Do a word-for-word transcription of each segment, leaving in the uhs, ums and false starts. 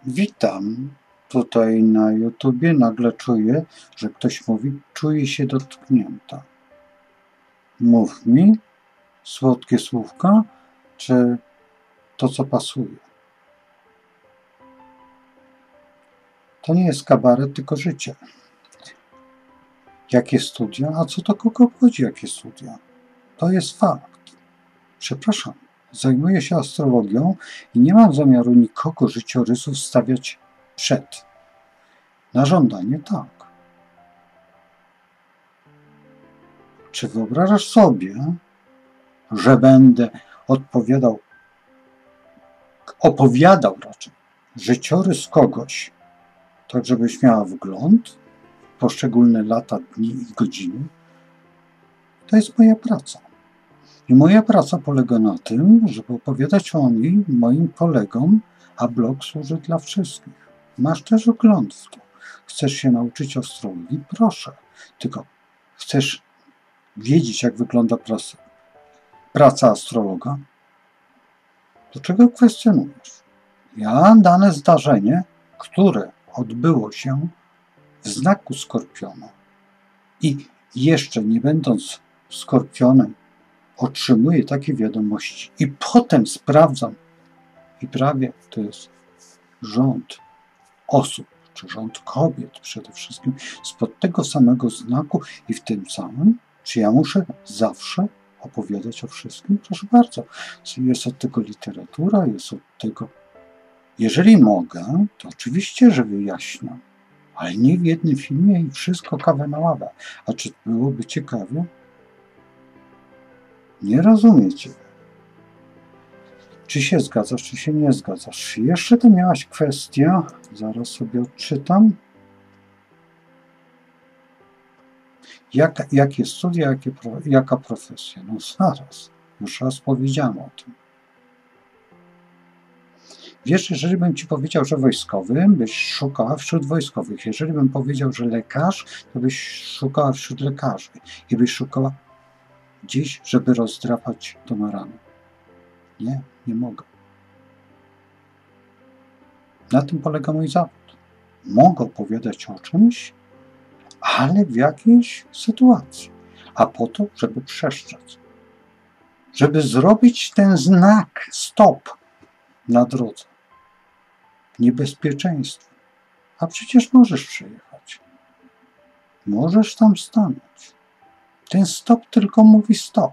Witam. Tutaj na YouTubie nagle czuję, że ktoś mówi, czuje się dotknięta. Mów mi słodkie słówka, czy to, co pasuje. To nie jest kabaret, tylko życie. Jakie studia? A co to kogo obchodzi, jakie studia? To jest fakt. Przepraszam, zajmuję się astrologią i nie mam zamiaru nikogo życiorysów stawiać przed. Na żądanie tak. Czy wyobrażasz sobie, że będę odpowiadał, opowiadał raczej życiorys kogoś, tak żebyś miała wgląd w poszczególne lata, dni i godziny? To jest moja praca. I moja praca polega na tym, żeby opowiadać o niej moim kolegom, a blog służy dla wszystkich. Masz też wgląd w to. Chcesz się nauczyć astrologii? Proszę. Tylko chcesz wiedzieć, jak wygląda praca, praca astrologa? To czego kwestionujesz? Ja dane zdarzenie, które odbyło się w znaku Skorpiona i jeszcze nie będąc Skorpionem, otrzymuję takie wiadomości i potem sprawdzam i prawie to jest rząd osób, czy rząd kobiet przede wszystkim, spod tego samego znaku i w tym samym, czy ja muszę zawsze opowiadać o wszystkim? Proszę bardzo. Jest od tego literatura, jest od tego... Jeżeli mogę, to oczywiście, że wyjaśniam, ale nie w jednym filmie i wszystko kawę na ławę. A czy byłoby ciekawie? Nie rozumiecie. Czy się zgadzasz, czy się nie zgadzasz? Jeszcze tu miałaś kwestię, zaraz sobie odczytam. Jak, jakie studia, jakie, jaka profesja? No zaraz, już raz powiedziałem o tym. Wiesz, jeżeli bym ci powiedział, że wojskowy, byś szukała wśród wojskowych. Jeżeli bym powiedział, że lekarz, to byś szukała wśród lekarzy. I byś szukała gdzieś, żeby rozdrapać tą ranę. Nie, nie mogę. Na tym polega mój zawód. Mogę opowiadać o czymś, ale w jakiejś sytuacji. A po to, żeby przeszczać. Żeby zrobić ten znak stop na drodze. Niebezpieczeństwo. A przecież możesz przejechać. Możesz tam stanąć. Ten stop tylko mówi stop.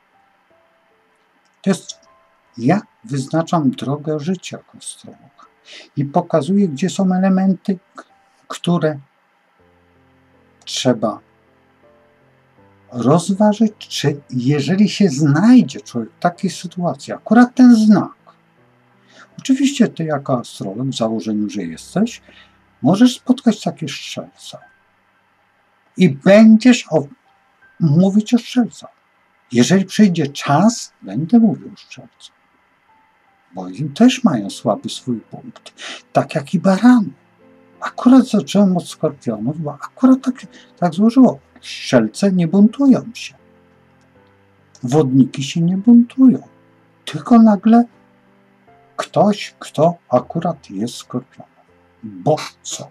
To jest, ja wyznaczam drogę życia jako astrolog i pokazuję, gdzie są elementy, które trzeba rozważyć, czy jeżeli się znajdzie człowiek w takiej sytuacji, akurat ten znak. Oczywiście ty jako astrolog, w założeniu, że jesteś, możesz spotkać takie strzelce i będziesz o, mówić o strzelcach. Jeżeli przyjdzie czas, będę mówił o strzelcach, bo im też mają słaby swój punkt, tak jak i barany. Akurat zacząłem od skorpionów, bo akurat tak, tak złożyło. Strzelce nie buntują się. Wodniki się nie buntują. Tylko nagle ktoś, kto akurat jest skorpionem. Bo co?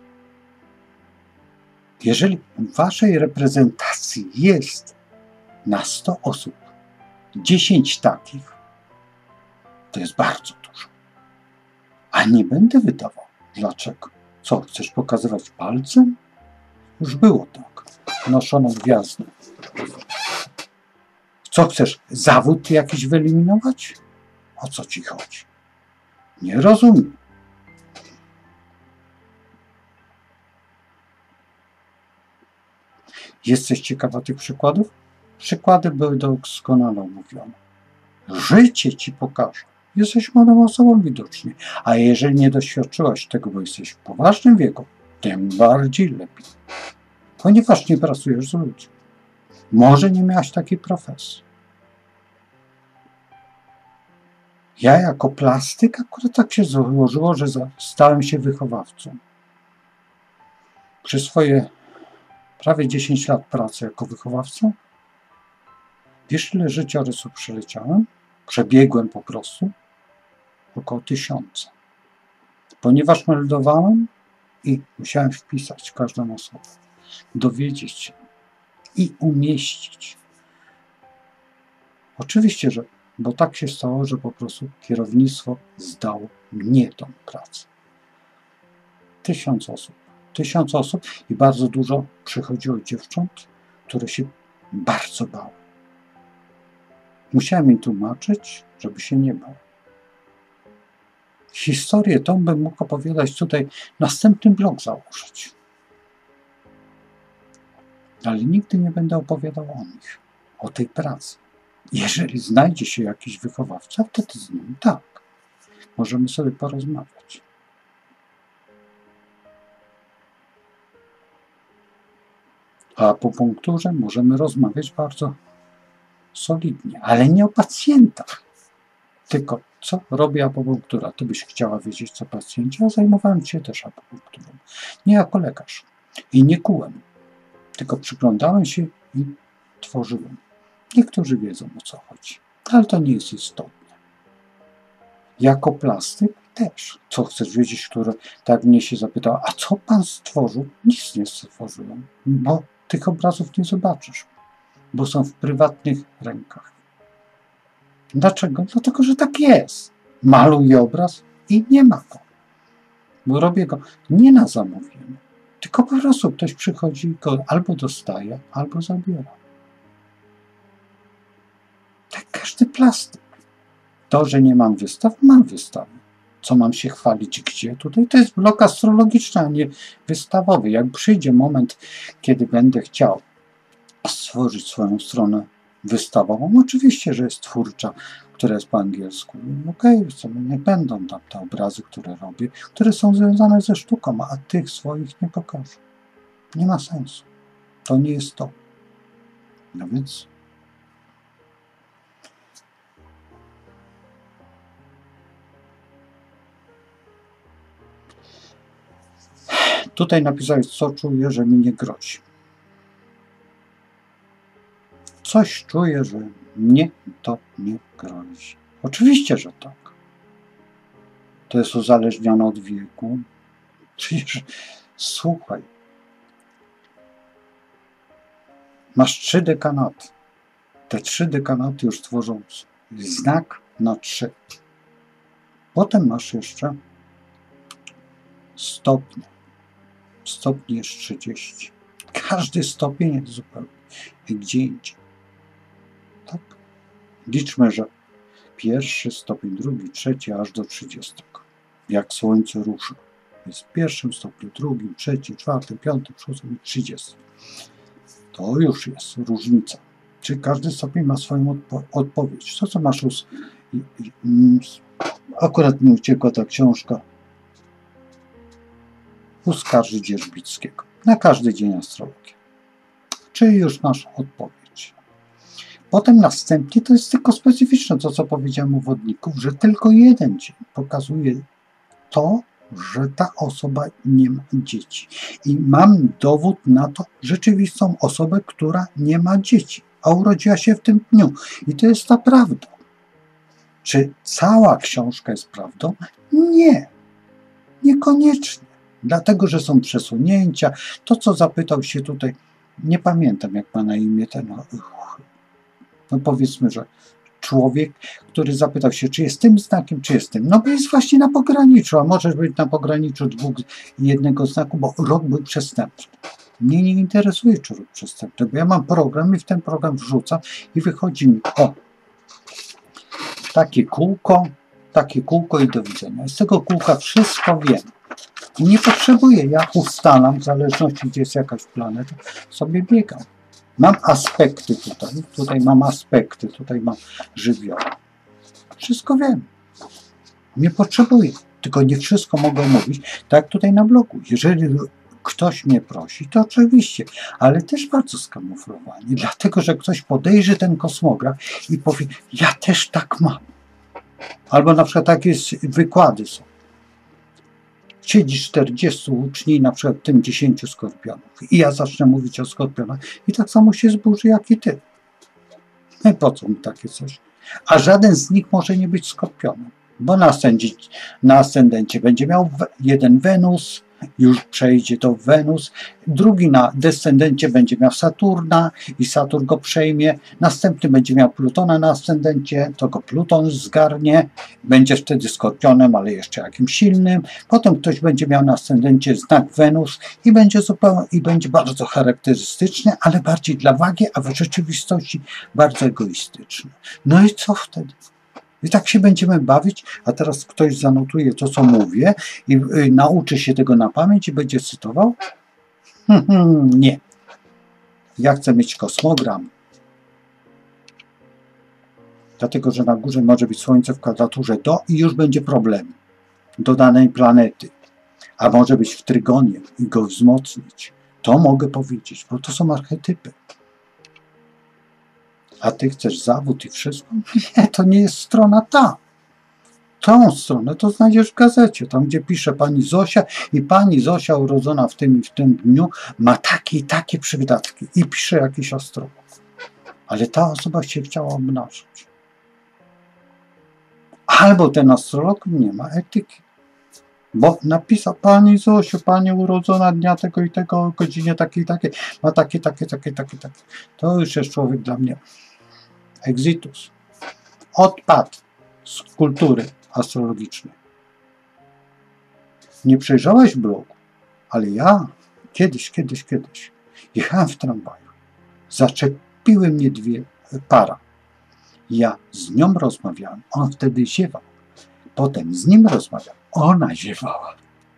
Jeżeli w waszej reprezentacji jest na sto osób dziesięć takich, to jest bardzo dużo. A nie będę wydawał. Dlaczego? Co, chcesz pokazywać palcem? Już było tak. Noszono gwiazdę. Co chcesz? Zawód jakiś wyeliminować? O co ci chodzi? Nie rozumiem. Jesteś ciekawa tych przykładów? Przykłady były doskonale omówione. Życie ci pokaże. Jesteś młodą osobą widocznie. A jeżeli nie doświadczyłaś tego, bo jesteś w poważnym wieku, tym bardziej lepiej. Ponieważ nie pracujesz z ludźmi. Może nie miałaś takiej profesji. Ja jako plastyk akurat tak się złożyło, że stałem się wychowawcą. Przez swoje prawie dziesięć lat pracy jako wychowawca, wiesz, ile życiorysów przeleciałem? Przebiegłem po prostu około tysiąca. Ponieważ meldowałem i musiałem wpisać każdą osobę, dowiedzieć się i umieścić. Oczywiście, że, bo tak się stało, że po prostu kierownictwo zdało mnie tą pracę. Tysiąc osób. Tysiąc osób i bardzo dużo przychodziło dziewcząt, które się bardzo bały. Musiałem im tłumaczyć, żeby się nie bał. Historię tą bym mógł opowiadać tutaj, następny blog założyć. Ale nigdy nie będę opowiadał o nich, o tej pracy. Jeżeli znajdzie się jakiś wychowawca, wtedy z nim tak. Możemy sobie porozmawiać. A po punkturze możemy rozmawiać bardzo solidnie, ale nie o pacjentach. Tylko co robi apopunktura? Ty byś chciała wiedzieć, co pacjenci, a zajmowałem się też apopunkturą. Nie jako lekarz. I nie kułem. Tylko przyglądałem się i tworzyłem. Niektórzy wiedzą, o co chodzi. Ale to nie jest istotne. Jako plastyk też. Co chcesz wiedzieć, które tak mnie się zapytała, a co pan stworzył? Nic nie stworzyłem, bo tych obrazów nie zobaczysz, bo są w prywatnych rękach. Dlaczego? Dlatego, że tak jest. Maluję obraz i nie ma go. Bo robię go nie na zamówienie, tylko po prostu ktoś przychodzi i go albo dostaje, albo zabiera. Tak każdy plastyk. To, że nie mam wystaw, mam wystawy. Co mam się chwalić gdzie? Tutaj to jest blok astrologiczny, a nie wystawowy. Jak przyjdzie moment, kiedy będę chciał stworzyć swoją stronę wystawową, oczywiście, że jest twórcza, która jest po angielsku. Okej, okay, nie będą tam te obrazy, które robię, które są związane ze sztuką, a tych swoich nie pokażę. Nie ma sensu. To nie jest to. No więc tutaj napisałeś, co czuję, że mi nie grozi. Coś czuję, że mnie to nie grozi. Oczywiście, że tak. To jest uzależnione od wieku. Przecież słuchaj. Masz trzy dekanaty. Te trzy dekanaty już tworzą znak na trzy. Potem masz jeszcze stopnie. Stopni jest trzydzieści. Każdy stopień jest zupełnie gdzie indziej. Tak? Liczmy, że pierwszy stopień, drugi, trzeci, aż do trzydziestego. Jak słońce rusza. Jest w pierwszym stopniu, drugim, trzecim, czwartym, piątym, szóstym i trzydziestym. To już jest różnica. Czy każdy stopień ma swoją odpo odpowiedź? To, co masz us... Akurat mi uciekła ta książka u Skarży Dzierżbickiego. Na każdy dzień astrologii. Czyli już masz odpowiedź. Potem następnie to jest tylko specyficzne, to co powiedziałem u wodników, że tylko jeden dzień pokazuje to, że ta osoba nie ma dzieci. I mam dowód na to, rzeczywistą osobę, która nie ma dzieci, a urodziła się w tym dniu. I to jest ta prawda. Czy cała książka jest prawdą? Nie. Niekoniecznie. Dlatego, że są przesunięcia. To, co zapytał się tutaj, nie pamiętam, jak ma na imię ten, no powiedzmy, że człowiek, który zapytał się, czy jest tym znakiem, czy jest tym. No bo jest właśnie na pograniczu, a możesz być na pograniczu dwóch jednego znaku, bo rok był przestępczy. Mnie nie interesuje, czy rok przestępczy, bo ja mam program i w ten program wrzucam i wychodzi mi, o, takie kółko, takie kółko i do widzenia. Z tego kółka wszystko wiem. I nie potrzebuję, ja ustalam, w zależności gdzie jest jakaś planeta, sobie biegam. Mam aspekty tutaj, tutaj mam aspekty, tutaj mam żywioły. Wszystko wiem. Nie potrzebuję, tylko nie wszystko mogę mówić, tak jak tutaj na blogu. Jeżeli ktoś mnie prosi, to oczywiście, ale też bardzo skamuflowanie, dlatego, że ktoś podejrzy ten kosmograf i powie, ja też tak mam. Albo na przykład takie wykłady są. Siedzi czterdziestu uczniów, na przykład tym dziesięciu skorpionów. I ja zacznę mówić o skorpionach i tak samo się zburzy jak i ty. No i po co mi takie coś? A żaden z nich może nie być skorpionem. bo na ascendencie, na ascendencie będzie miał jeden Wenus, już przejdzie to Wenus, drugi na descendencie będzie miał Saturna i Saturn go przejmie, następny będzie miał Plutona na ascendencie, to go Pluton zgarnie, będzie wtedy Skorpionem, ale jeszcze jakimś silnym, potem ktoś będzie miał na ascendencie znak Wenus i będzie zupełnie, i będzie bardzo charakterystyczny, ale bardziej dla wagi, a w rzeczywistości bardzo egoistyczny. No i co wtedy? I tak się będziemy bawić, a teraz ktoś zanotuje to, co mówię i y, nauczy się tego na pamięć i będzie cytował? Nie. Ja chcę mieć kosmogram. Dlatego, że na górze może być Słońce w kwadraturze do i już będzie problem do danej planety. A może być w trygonie i go wzmocnić. To mogę powiedzieć, bo to są archetypy. A ty chcesz zawód i wszystko? Nie, to nie jest strona ta. Tą stronę to znajdziesz w gazecie, tam gdzie pisze pani Zosia i pani Zosia urodzona w tym i w tym dniu ma takie i takie przydatki i pisze jakiś astrolog. Ale ta osoba się chciała obnażyć. Albo ten astrolog nie ma etyki. Bo napisał pani Zosiu, pani urodzona dnia tego i tego, o godzinie takiej i takiej, ma takie, takie, takie, takie, takie. To już jest człowiek dla mnie exitus. Odpadł z kultury astrologicznej. Nie przejrzałeś blogu, ale ja kiedyś, kiedyś, kiedyś jechałem w tramwaju. Zaczepiły mnie dwie para. Ja z nią rozmawiałem, on wtedy ziewał. Potem z nim rozmawiałem, ona ziewała.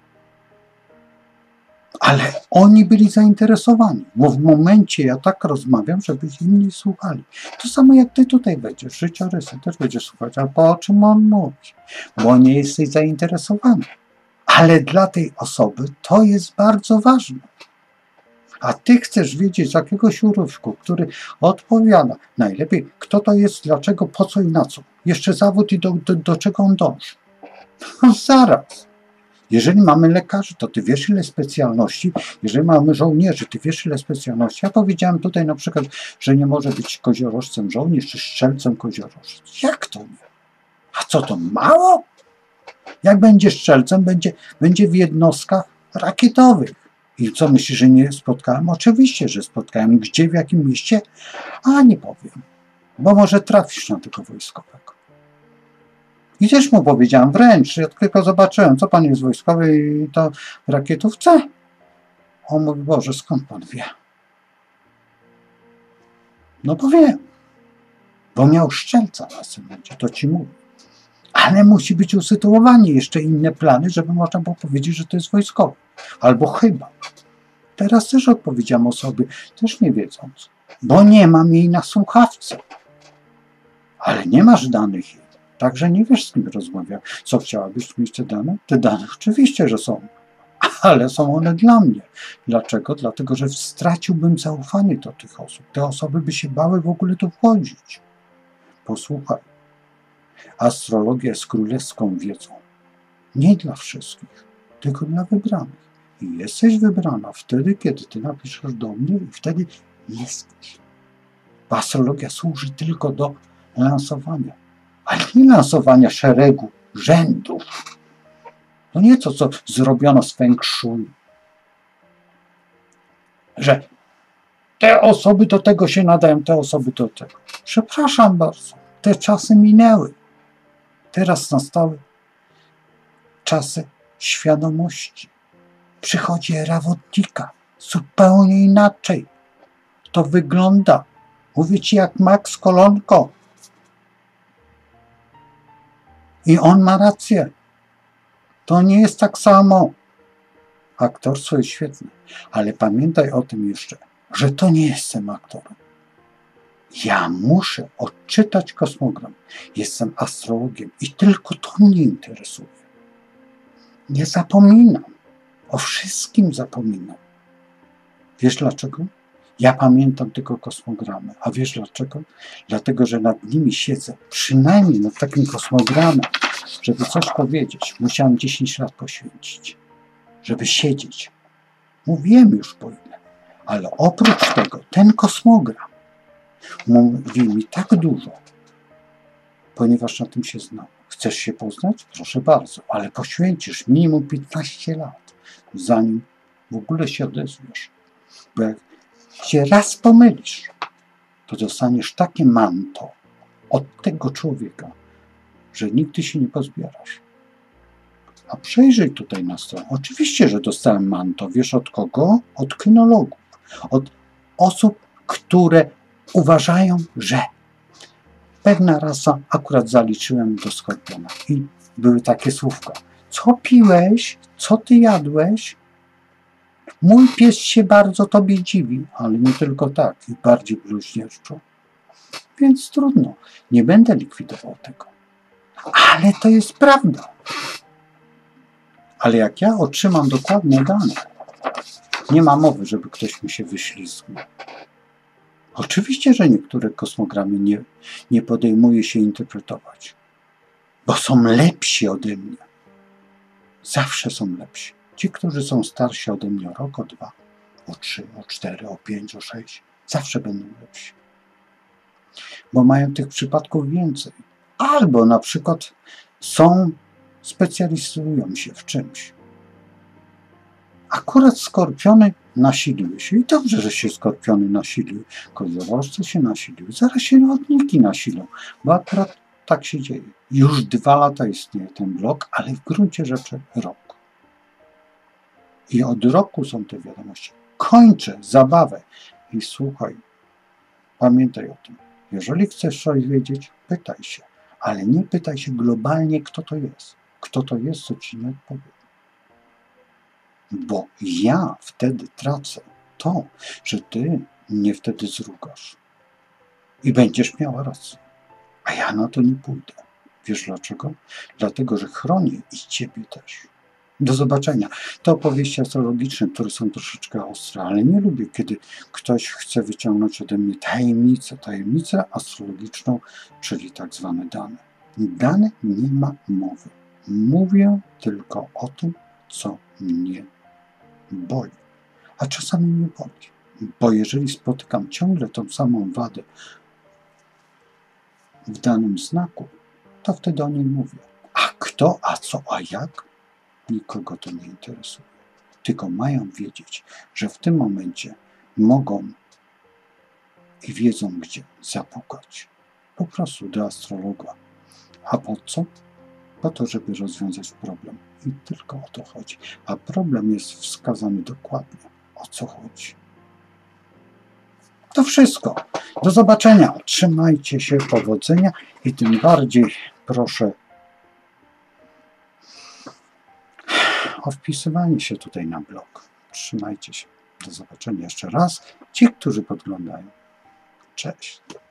Ale oni byli zainteresowani, bo w momencie ja tak rozmawiam, żeby inni słuchali. To samo jak ty tutaj będziesz, życiorysy też będziesz słuchać, a po czym on mówi? Bo nie jesteś zainteresowany. Ale dla tej osoby to jest bardzo ważne. A ty chcesz wiedzieć z jakiegoś urywku, który odpowiada najlepiej, kto to jest, dlaczego, po co i na co. Jeszcze zawód i do, do, do czego on dąży. No zaraz. Jeżeli mamy lekarzy, to ty wiesz ile specjalności. Jeżeli mamy żołnierzy, ty wiesz ile specjalności. Ja powiedziałem tutaj na przykład, że nie może być koziorożcem żołnierz, czy strzelcem koziorożec. Jak to nie? A co to, mało? Jak będzie strzelcem, będzie, będzie w jednostkach rakietowych. I co myślisz, że nie spotkałem? Oczywiście, że spotkałem. Gdzie, w jakim mieście? A nie powiem. Bo może trafisz na tego wojskowego. I też mu powiedziałem wręcz, ja tylko zobaczyłem, co pan jest wojskowy i to w rakietówce. On mówi, Boże, skąd pan wie? No bo wiem. Bo miał szczelca na synodzie, to ci mówię. Ale musi być usytuowanie jeszcze inne plany, żeby można było powiedzieć, że to jest wojskowy. Albo chyba. Teraz też odpowiedziałem osobie, też nie wiedząc, bo nie mam jej na słuchawce. Ale nie masz danych jej, także nie wiesz, z kim rozmawiam. Co, chciałabyś mieć te dane? Te dane oczywiście, że są, ale są one dla mnie. Dlaczego? Dlatego, że straciłbym zaufanie do tych osób. Te osoby by się bały w ogóle tu wchodzić. Posłuchaj. Astrologia jest królewską wiedzą. Nie dla wszystkich, tylko dla wybranych. I jesteś wybrana wtedy, kiedy ty napiszesz do mnie i wtedy jesteś. Bo astrologia służy tylko do lansowania, ale nie lansowania szeregu rzędów. To nie to, co zrobiono z Feng Shui. Że te osoby do tego się nadają, te osoby do tego. Przepraszam bardzo, te czasy minęły. Teraz nastały czasy świadomości. Przychodzi era wodnika. Zupełnie inaczej to wygląda. Mówię ci jak Max Kolonko. I on ma rację. To nie jest tak samo. Aktorstwo jest świetne. Ale pamiętaj o tym jeszcze, że to nie jestem aktorem. Ja muszę odczytać kosmogram. Jestem astrologiem i tylko to mnie interesuje. Nie zapominam. O wszystkim zapominam. Wiesz dlaczego? Ja pamiętam tylko kosmogramy. A wiesz dlaczego? Dlatego, że nad nimi siedzę. Przynajmniej nad takim kosmogramem, żeby coś powiedzieć, musiałem dziesięć lat poświęcić. Żeby siedzieć. Mówiłem już po ile. Ale oprócz tego, ten kosmogram mówi mi tak dużo, ponieważ na tym się znam. Chcesz się poznać? Proszę bardzo, ale poświęcisz minimum piętnaście lat, zanim w ogóle się odezwiesz. Bo jak się raz pomylisz, to dostaniesz takie manto od tego człowieka, że nigdy się nie pozbierasz. A przejrzyj tutaj na stronę. Oczywiście, że dostałem manto. Wiesz od kogo? Od kynologów. Od osób, które uważają, że pewna rasa, akurat zaliczyłem do skorpiona. I były takie słówka. Co piłeś? Co ty jadłeś? Mój pies się bardzo tobie dziwi, ale nie tylko tak, i bardziej bluźnierczo. Więc trudno, nie będę likwidował tego. Ale to jest prawda. Ale jak ja otrzymam dokładne dane, nie ma mowy, żeby ktoś mi się wyślizgnął. Oczywiście, że niektóre kosmogramy nie, nie podejmuje się interpretować, bo są lepsi ode mnie. Zawsze są lepsi. Ci, którzy są starsi ode mnie o rok, o dwa, o trzy, o cztery, o pięć, o sześć, zawsze będą lepsi. Bo mają tych przypadków więcej. Albo na przykład są, specjalizują się w czymś. Akurat skorpiony nasiliły się. I dobrze, że się skorpiony nasiliły. Koziorożce się nasiliły. Zaraz się lotniki nasilą. Bo akurat tak się dzieje. Już dwa lata istnieje ten blog, ale w gruncie rzeczy rok. I od roku są te wiadomości. Kończę zabawę. I słuchaj, pamiętaj o tym. Jeżeli chcesz coś wiedzieć, pytaj się. Ale nie pytaj się globalnie, kto to jest. Kto to jest, co ci nie odpowie. Bo ja wtedy tracę to, że ty mnie wtedy zrugasz. I będziesz miała rację. A ja na to nie pójdę. Wiesz dlaczego? Dlatego, że chronię i ciebie też. Do zobaczenia. Te opowieści astrologiczne, które są troszeczkę ostre, ale nie lubię, kiedy ktoś chce wyciągnąć ode mnie tajemnicę, tajemnicę astrologiczną, czyli tak zwane dane. Dane nie ma mowy. Mówię tylko o tym, co mnie boli. A czasami mnie boli. Bo jeżeli spotykam ciągle tą samą wadę w danym znaku, to wtedy o niej mówię. A kto, a co, a jak? Nikogo to nie interesuje. Tylko mają wiedzieć, że w tym momencie mogą i wiedzą, gdzie zapukać. Po prostu do astrologa. A po co? Po to, żeby rozwiązać problem. I tylko o to chodzi. A problem jest wskazany dokładnie, o co chodzi. To wszystko. Do zobaczenia. Trzymajcie się, powodzenia i tym bardziej proszę o wpisywanie się tutaj na blog. Trzymajcie się. Do zobaczenia jeszcze raz. Ci, którzy podglądają. Cześć.